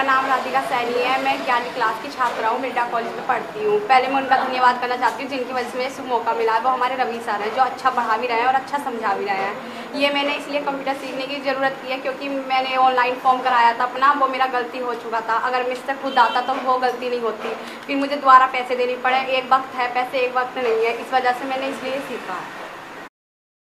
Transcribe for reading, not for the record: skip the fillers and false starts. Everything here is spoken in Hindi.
नाम राधिका सैनी है। मैं 11वीं क्लास की छात्रा हूँ, बिरडा कॉलेज में पढ़ती हूँ। पहले मैं उनका धन्यवाद करना चाहती हूँ जिनकी वजह से मुझे मौका मिला है। वो हमारे रवि सर हैं जो अच्छा पढ़ा भी रहे हैं और अच्छा समझा भी रहे हैं। ये मैंने इसलिए कंप्यूटर सीखने की ज़रूरत की है क्योंकि मैंने ऑनलाइन फॉर्म कराया था अपना, वो मेरा गलती हो चुका था। अगर मुझसे खुद आता तो वो गलती नहीं होती, फिर मुझे दोबारा पैसे देने पड़े। एक वक्त है पैसे, एक वक्त नहीं है, इस वजह से मैंने इसलिए सीखा है।